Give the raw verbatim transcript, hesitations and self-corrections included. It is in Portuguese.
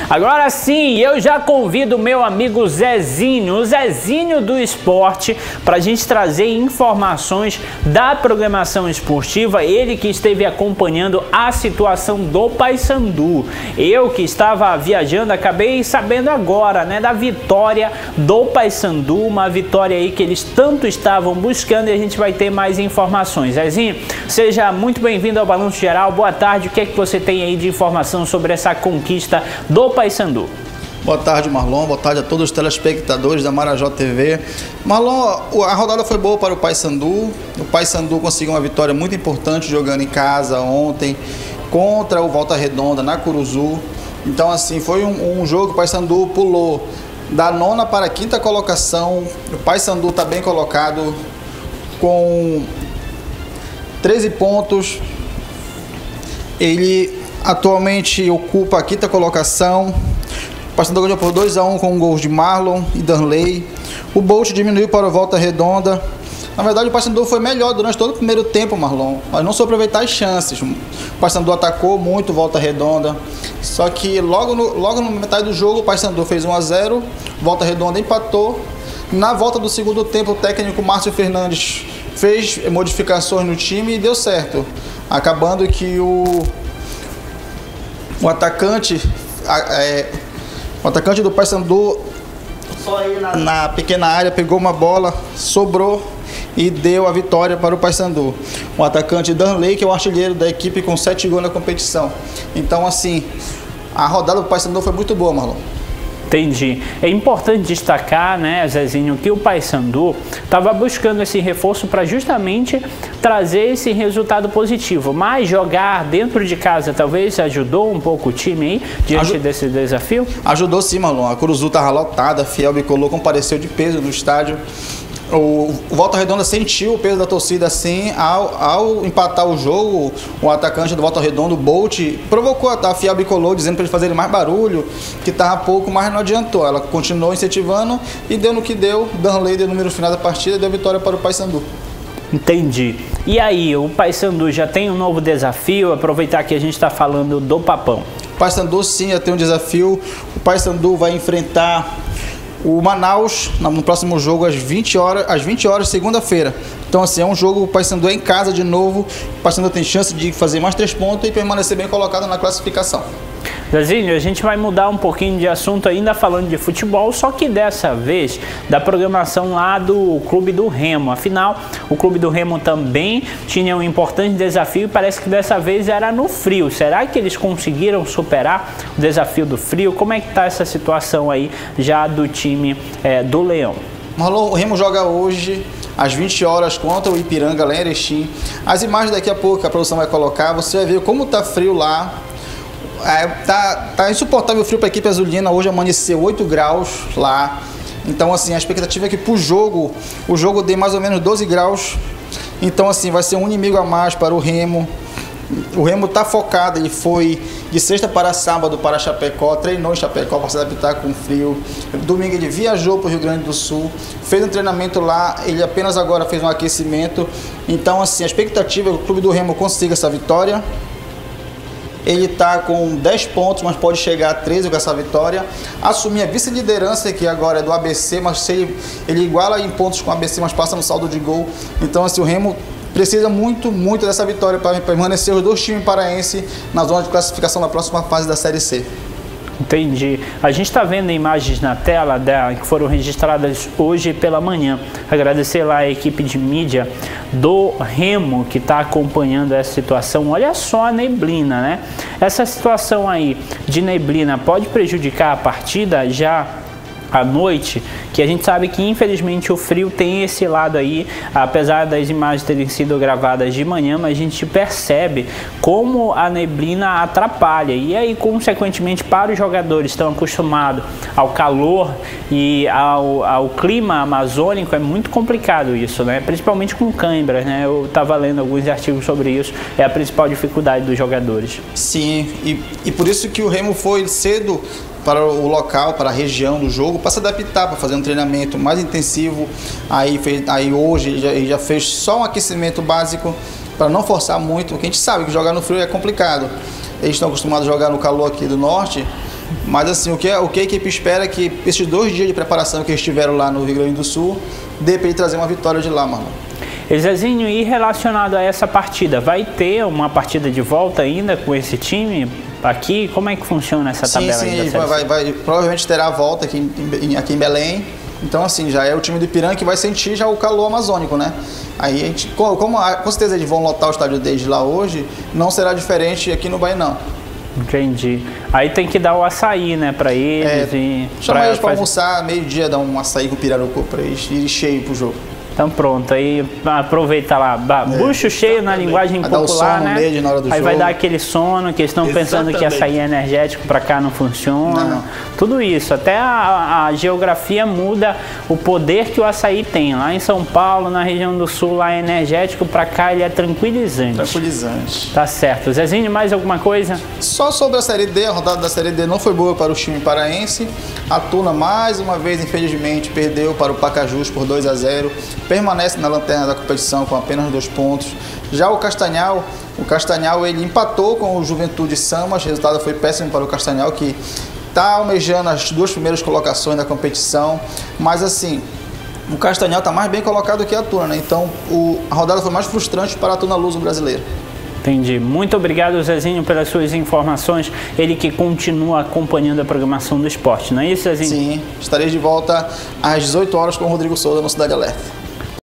Agora sim, eu já convido o meu amigo Zezinho, o Zezinho do Esporte, para a gente trazer informações da programação esportiva. Ele que esteve acompanhando a situação do Paysandu. Eu que estava viajando, acabei sabendo agora, né, da vitória do Paysandu, uma vitória aí que eles tanto estavam buscando, e a gente vai ter mais informações. Zezinho, seja muito bem-vindo ao Balanço Geral. Boa tarde. O que é que você tem aí de informação sobre essa conquista do Paysandu? Boa tarde, Marlon. Boa tarde a todos os telespectadores da Marajó T V. Marlon, a rodada foi boa para o Paysandu. O Paysandu conseguiu uma vitória muito importante jogando em casa ontem contra o Volta Redonda na Curuzu. Então, assim, foi um, um jogo que o Paysandu pulou da nona para a quinta colocação. O Paysandu está bem colocado com treze pontos. Ele atualmente ocupa a quinta colocação. O Paysandu ganhou por dois a um com gols de Marlon e Danley. O Bolt diminuiu para o Volta Redonda. Na verdade, o Paysandu foi melhor durante todo o primeiro tempo, Marlon, mas não soube aproveitar as chances. O Paysandu atacou muito Volta Redonda, só que logo no, logo no metade do jogo o Paysandu fez um a zero, Volta Redonda empatou. Na volta do segundo tempo, o técnico Márcio Fernandes fez modificações no time e deu certo, acabando que o, o atacante é, o atacante do Paysandu só aí na, na pequena área pegou uma bola, sobrou e deu a vitória para o Paysandu. O atacante Danley, que é o artilheiro da equipe, com sete gols na competição. Então, assim, a rodada do Paysandu foi muito boa, Marlon. Entendi. É importante destacar, né, Zezinho, que o Paysandu estava buscando esse reforço para justamente trazer esse resultado positivo. Mas jogar dentro de casa talvez ajudou um pouco o time aí diante Aju... desse desafio? Ajudou sim, Marlon. A Curuzu estava lotada, a Fiel Bicolor compareceu de peso no estádio. O Volta Redonda sentiu o peso da torcida assim, ao, ao empatar o jogo, o atacante do Volta Redonda, o Bolt, provocou a Fiel Bicolor, dizendo para eles fazerem mais barulho, que estava pouco, mas não adiantou. Ela continuou incentivando e deu no que deu. Danley deu o número final da partida e deu vitória para o Paysandu. Entendi. E aí, o Paysandu já tem um novo desafio? Aproveitar que a gente está falando do Papão. O Paysandu sim já tem um desafio. O Paysandu vai enfrentar o Manaus no próximo jogo às vinte horas, às vinte horas, segunda-feira. Então, assim, é um jogo, o Paysandu é em casa de novo. O Paysandu tem chance de fazer mais três pontos e permanecer bem colocado na classificação. Zezinho, a gente vai mudar um pouquinho de assunto, ainda falando de futebol, só que dessa vez da programação lá do Clube do Remo. Afinal, o Clube do Remo também tinha um importante desafio e parece que dessa vez era no frio. Será que eles conseguiram superar o desafio do frio? Como é que está essa situação aí já do time é, do Leão? Marlon, o Remo joga hoje às vinte horas contra o Ipiranga lá em Erechim. As imagens daqui a pouco que a produção vai colocar, você vai ver como está frio lá. É, tá, tá insuportável o frio para a equipe azulina. Hoje amanheceu oito graus lá. Então, assim, a expectativa é que pro jogo, o jogo dê mais ou menos doze graus. Então, assim, vai ser um inimigo a mais para o Remo. O Remo tá focado, ele foi de sexta para sábado para Chapecó, treinou em Chapecó para se adaptar com o frio. Domingo ele viajou para o Rio Grande do Sul, fez um treinamento lá, ele apenas agora fez um aquecimento. Então, assim, a expectativa é que o Clube do Remo consiga essa vitória. Ele está com dez pontos, mas pode chegar a treze com essa vitória. Assumir a vice-liderança, que agora é do A B C, mas ele, ele iguala em pontos com o A B C, mas passa no saldo de gol. Então, assim, o Remo precisa muito, muito dessa vitória para permanecer os dois times paraenses na zona de classificação na próxima fase da Série C. Entendi. A gente está vendo imagens na tela dela que foram registradas hoje pela manhã. Agradecer lá a equipe de mídia do Remo que está acompanhando essa situação. Olha só a neblina, né? Essa situação aí de neblina pode prejudicar a partida já à noite, que a gente sabe que infelizmente o frio tem esse lado aí, apesar das imagens terem sido gravadas de manhã, mas a gente percebe como a neblina atrapalha, e aí consequentemente para os jogadores que estão acostumados ao calor e ao, ao clima amazônico é muito complicado isso, né? Principalmente com cãibras, né? Eu estava lendo alguns artigos sobre isso, é a principal dificuldade dos jogadores. Sim, e, e por isso que o Remo foi cedo para o local, para a região do jogo, para se adaptar, para fazer um treinamento mais intensivo. Aí, fez, aí hoje ele já, ele já fez só um aquecimento básico para não forçar muito, porque a gente sabe que jogar no frio é complicado. Eles estão acostumados a jogar no calor aqui do norte, Mas assim, o que, o que a equipe espera é que esses dois dias de preparação que eles tiveram lá no Rio Grande do Sul, dê para ele trazer uma vitória de lá, mano. Zezinho, e relacionado a essa partida, vai ter uma partida de volta ainda com esse time aqui? Como é que funciona essa tabela? Sim, ainda? Sim, vai, vai, provavelmente terá a volta aqui em, aqui em Belém. Então, assim, já é o time do Ipiranga que vai sentir já o calor amazônico, né? Aí a gente, como, como com certeza eles vão lotar o estádio desde lá hoje, não será diferente aqui no Bahia, não. Entendi. Aí tem que dar o açaí, né, pra eles. É, e chama pra, eles pra faz... almoçar, meio-dia, dar um açaí com pirarucu pra eles irem cheio pro jogo. Então pronto, aí aproveita lá, bucho é, cheio na linguagem vai popular, dar o sono né? Nele na hora do aí jogo. Vai dar aquele sono que eles estão pensando que açaí é energético, para cá não funciona. Não. Tudo isso, até a, a geografia muda o poder que o açaí tem. Lá em São Paulo, na região do sul, lá é energético, para cá ele é tranquilizante. Tranquilizante. Tá certo. Zezinho, mais alguma coisa? Só sobre a Série D, a rodada da Série D não foi boa para o time paraense. A Tuna, mais uma vez, infelizmente, perdeu para o Pacajus por dois a zero. Permanece na lanterna da competição com apenas dois pontos. Já o Castanhal, o Castanhal ele empatou com o Juventude Samas, o resultado foi péssimo para o Castanhal, que está almejando as duas primeiras colocações da competição, mas assim, o Castanhal está mais bem colocado que a Tuna, né? Então o, a rodada foi mais frustrante para a Tuna Luso brasileira. Entendi. Muito obrigado, Zezinho, pelas suas informações. Ele que continua acompanhando a programação do esporte, não é isso, Zezinho? Sim, estarei de volta às dezoito horas com o Rodrigo Souza no Cidade Alerta.